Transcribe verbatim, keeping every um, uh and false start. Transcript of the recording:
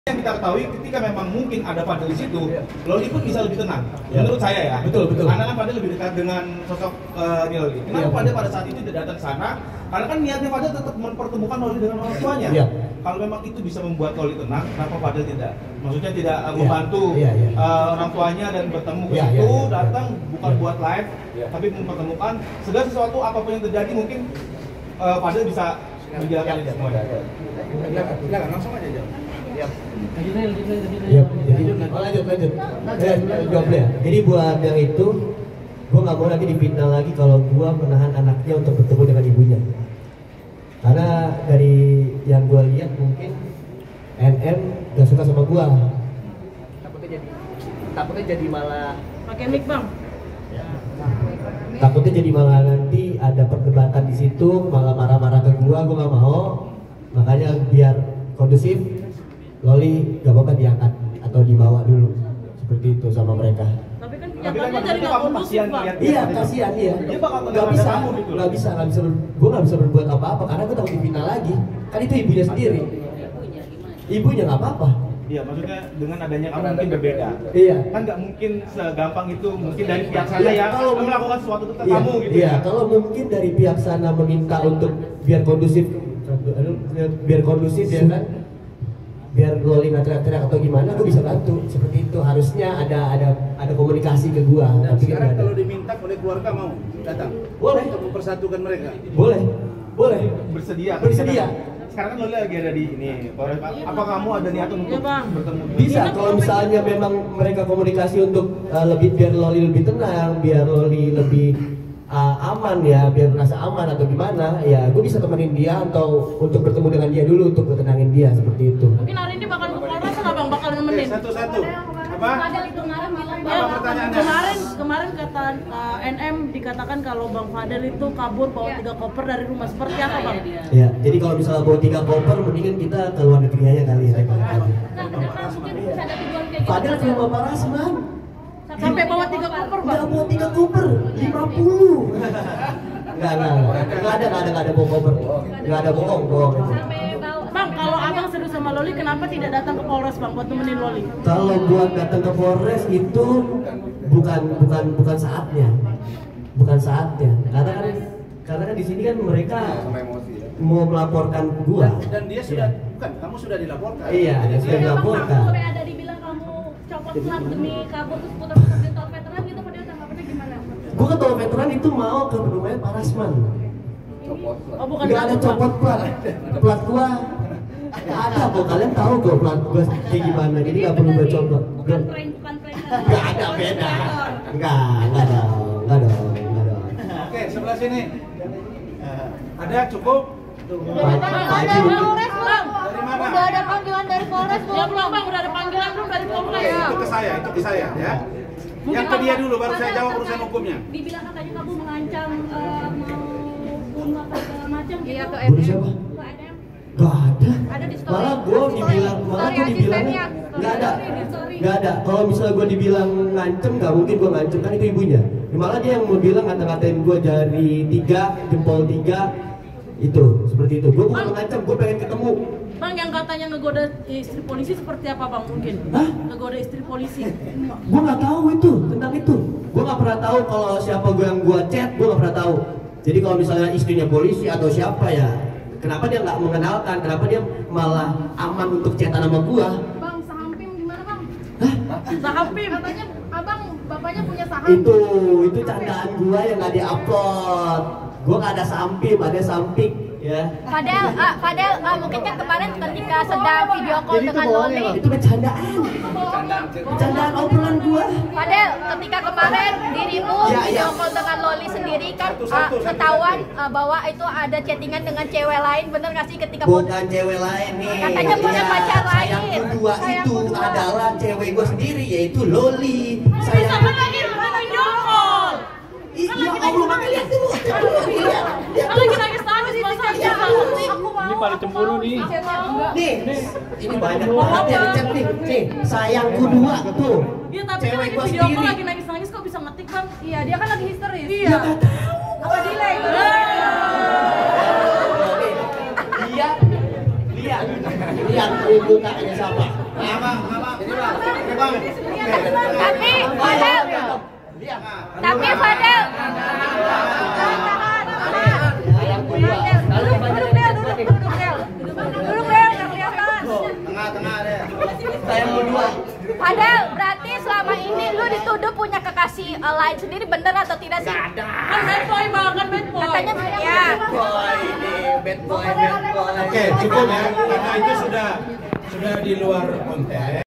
Yang kita ketahui ketika memang mungkin ada Fadel di situ, Loli pun bisa lebih tenang. Ya. Menurut saya ya. Betul betul. Karena kan Fadel lebih dekat dengan sosok uh, Loli. Kenapa ya, Fadel pada saat itu tidak datang ke sana? Karena kan niatnya Fadel tetap mempertemukan Loli dengan orang tuanya. Ya. Kalau memang itu bisa membuat Loli tenang, kenapa Fadel tidak? Maksudnya tidak uh, membantu ya. Ya, ya. Uh, orang tuanya dan bertemu ke ya, situ, ya, ya, datang ya. bukan ya. buat live, ya. tapi mempertemukan segala sesuatu apapun yang terjadi mungkin uh, Fadel bisa menjelaskan ya. semua. Silakan langsung aja jawab. Ya, jadi oh, lanjut lanjut. Ya, jawab ya. Jadi buat yang itu, gue nggak mau nanti dipitnah lagi kalau gue menahan anaknya untuk bertemu dengan ibunya. Karena dari yang gue lihat mungkin N M gak suka sama gue. Takutnya jadi, takutnya jadi malah pakai mic bang. Takutnya jadi malah nanti ada perdebatan di situ, malah marah-marah ke gue. Gue nggak mau. Makanya biar kondusif, Loli gak apa-apa diangkat atau dibawa dulu seperti itu sama mereka. Tapi kan kenyataannya dari nggak kondusif bang. Iya kasihan iya. Dia bakal nggak bisa, nggak bisa, nggak bisa. Gue nggak bisa berbuat apa-apa karena gue takut dipitnah lagi. Kan itu ibunya sendiri. Ibunya nggak apa-apa. Iya, maksudnya dengan adanya kamu mungkin berbeda. Iya. Kan nggak mungkin segampang itu mungkin dari pihak sana ya, kalau melakukan sesuatu ke iya, kamu gitu. Iya, ya. kalau mungkin dari pihak sana meminta untuk biar kondusif, biar kondusif ya kan. Biar Loli nggak teriak-teriak atau gimana, gue bisa bantu seperti itu. Harusnya ada ada ada komunikasi ke gue. Dan tapi sekarang kalau diminta oleh keluarga mau datang, boleh untuk mempersatukan mereka. Boleh, boleh. Bersedia. Bersedia. Sekarang kan Loli lagi ada di ini. Apa kamu ada niat untuk ya, bertemu? Bisa kalau misalnya memang mereka komunikasi untuk uh, lebih biar Loli lebih tenang, biar Loli lebih Uh, aman ya, biar merasa aman atau gimana ya, gue bisa temenin dia atau untuk bertemu dengan dia dulu untuk tenangin dia seperti itu. Mungkin hari ini bakal ke Polres nggak bang, bakal nemenin? Satu-satu. Apa? Fadel itu kemarin bilang ya, pertanyaannya? Kemarin kemarin kata uh, N M dikatakan kalau Bang Fadel itu kabur bawa ya. tiga koper dari rumah, seperti apa bang? Ya, jadi kalau misalnya bawa tiga koper, mendingan kita ke luar negeri aja kali ya. Nah, kenapa mungkin bisa ada tujuan kayak gitu? Fadel ke rumah Pak Rasman. Sampai bawa tiga koper bang? Nggak bawa tiga koper, lima puluh. Nggak, nggak, nggak ada, nggak ada, nggak ada bawa koper. Nggak ada bohong, bohong. Bang, kalau abang serius sama Loli, kenapa tidak datang ke Polres bang buat nemenin Loli? Kalau buat datang ke Polres itu bukan bukan bukan saatnya, bukan saatnya. Karena kan karena kan di sini kan mereka mau melaporkan gua. Dan, dan dia sudah, ya. bukan, kamu sudah dilaporkan. Iya, dia sudah dilaporkan. Sampai ada dibilang kamu copot plat demi kabur terus putar-putar di tol veteran gitu, padahal tanggapannya gimana? Gua ke tol veteran itu mau ke rumahnya Pak Rasman. Oh bukan. Gak ada copot plat. Plat gua gak ada kok, kalian tahu kok plat gua kayak gimana, jadi gak perlu gua copot. Bukan prank, bukan prank. Gak ada beda. Enggak, enggak dong, enggak dong, enggak dong. Oke, sebelah sini. Ada cukup? Ada Polres bang. Dari mana? Udah ada panggilan dari Polres belum? Ya belum bang, udah ada panggilan belum dari Polres ya? Itu ke saya, itu ke saya ya. Yang ke dia dulu, baru saya jawab urusan hukumnya. Dibilang katanya kamu mengancam uh, mau bunuh apa segala macam gitu. Iya ke Bunuh siapa? Ke N M. Gak ada. Ada di story. Malah gua dibilang, malah gua dibilang gak ada. Gak ada. Kalau misalnya gua dibilang ngancem, gak mungkin gua ngancem, kan itu ibunya. Malah dia yang mau bilang ngata-ngatain gua jari tiga, jempol tiga. Itu, seperti itu. Gua bukan ngancem, gua pengen ketemu. Bang, yang katanya ngegoda istri polisi seperti apa bang mungkin? Hah? Ngegoda istri polisi. Gua nggak tahu itu tentang itu. Gua nggak pernah tahu kalau siapa gua yang gua chat, gua nggak pernah tahu. Jadi kalau misalnya istrinya polisi atau siapa ya, kenapa dia nggak mengenalkan? Kenapa dia malah aman untuk chatan sama gua? Bang, Sahampim gimana bang? Hah? Sahampim. Katanya abang bapaknya punya saham. Itu, itu candaan gua yang nggak diupload. Gua nggak ada samping, ada samping. Ya. Padahal, uh, padahal uh, mungkin kan kemarin ketika sedang video call Jadi dengan itu Loli. Itu bercandaan. Bercandaan obrolan gua. Padahal ketika kemarin dirimu Ya, video ya. call dengan Loli sendiri kan Satu, uh, satu, satu, ketahuan satu. uh, bahwa itu ada chattingan dengan cewek lain, bener nggak sih ketika Bukan cewek lain nih. Katanya punya Iya, pacar lain. Sayang kedua Sayang itu kedua. adalah cewek gua sendiri, yaitu Loli. Saya Sayang sama lagi video call. Iya, Allah, makanya lihat dulu. Lihat, lihat Kalau lagi nangis nangis bahasa dia. Ini pada cemburu nih. nih, ini banyak banget yang chat nih. Nih, sayangku dua tuh. Iya tapi Cewek lagi gua video call sendiri. lagi nangis nangis kok bisa ngetik bang? Iya, dia kan lagi histeris. Iya. Ya nggak tahu. Apa delay? Lihat, lihat, lihat mukanya siapa? Tapi Fadel, tapi Fadel, duduk Del, duduk, duduk Del, duduk Del, nggak kelihatan. Tengah-tengah deh. Saya berdua. Fadel, berarti selama ini lu dituduh punya kekasih uh, lain sendiri, bener atau tidak sih? Gak ada. Kan bad boy banget, bad boy. Katanya ya. Boy ini bad boy, bad boy. Oke, cukup ya. Karena itu sudah sudah di luar konteks.